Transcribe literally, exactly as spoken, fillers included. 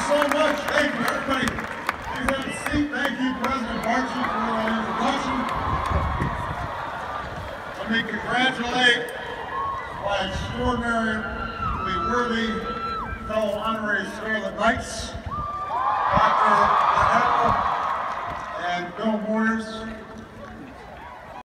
so much. Thank you, everybody. Please have a seat. Thank you, President Barchi, for that introduction. Let me congratulate my extraordinarily worthy fellow honorary Scarlet Knights, Doctor Burnell and Bill Moyers.